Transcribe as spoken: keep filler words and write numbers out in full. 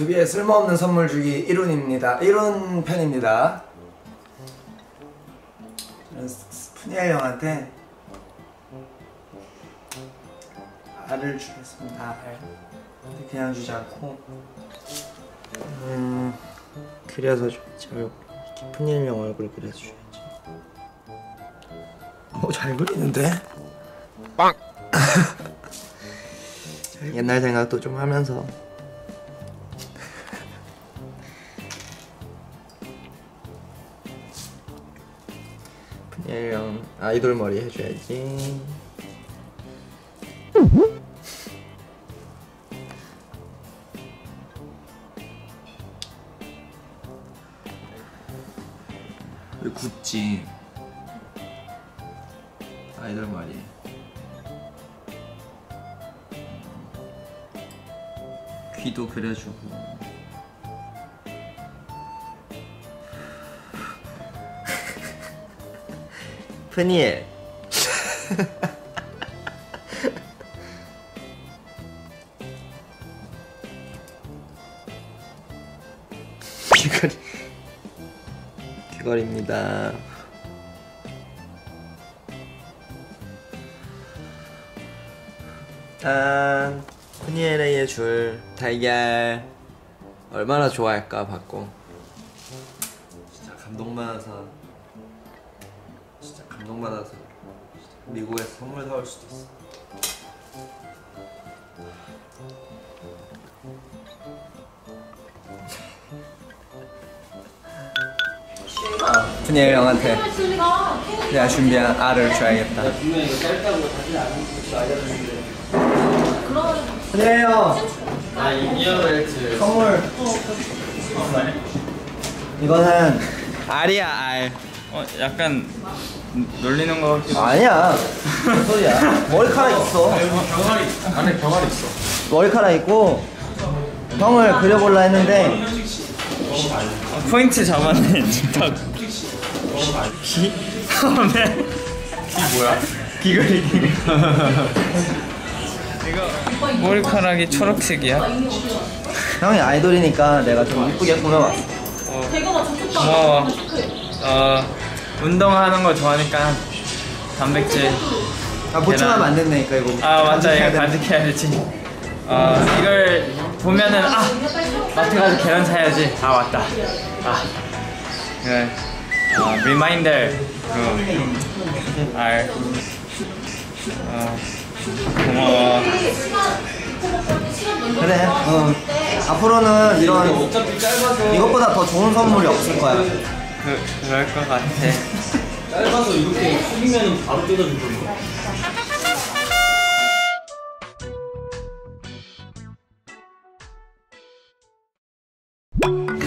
비투비의 쓸모없는 선물 주기 일운입니다. 일운 편입니다. 저는 푸니엘 형한테 알을 주겠습니다. 알. 근데 그냥 주지 않고 음 그려서 줘야지. 이렇게 푸니엘 형 얼굴 그려서 줘야지. 오, 잘 그리는데? 빵! 옛날 생각도 좀 하면서 푸니엘 형 아이돌 머리 해줘야지. 왜 굳지? 아이돌 머리. 귀도 그려주고. 푸니엘. 귀걸이. 귀걸이입니다. 짠! 푸니엘에 줄 달걀 얼마나 좋아할까 받고 진짜 감동받아서 진짜 감동받아서 미국에서 선물 사올 수도 있어. 아, 푸니엘 형한테 내가 준비한 알을 줘야겠다. 분명히 이거 짧다고 다시 안 알려줬는데. 푸니엘 형! 아, 이어벨트 선물. 이거는 알이야, 알. 어, 약간 놀리는 거 같기도. 아니야. 무슨 소리야. 머리카락 있어. 병아리, 안에 병아리 있어. 머리카락 있고 형을 그려볼라 했는데 아, 포인트 잡았네. 진짜. 기? 네. 기 뭐야? 귀걸이. 이거 머리카락이 초록색이야? 형이 아이돌이니까 내가 좀 이쁘게 꾸며봤어. 어, 고마워. 어, 운동하는 거 좋아하니까 단백질. 아, 보충하면 안 된다니까 이거. 아, 맞아. 이거 간직해야지. 어, 이걸 보면은 아! 마트 가서 계란 사야지. 아, 맞다. 아, 네. 어, 리마인더로 알. 어, 고마워. 그래. 어. 앞으로는 이런 이것보다 더 좋은 선물이 없을 거야. 그, 그럴 것 같아. 짧아서 이렇게 숙이면 바로 뜯어줄 거예요.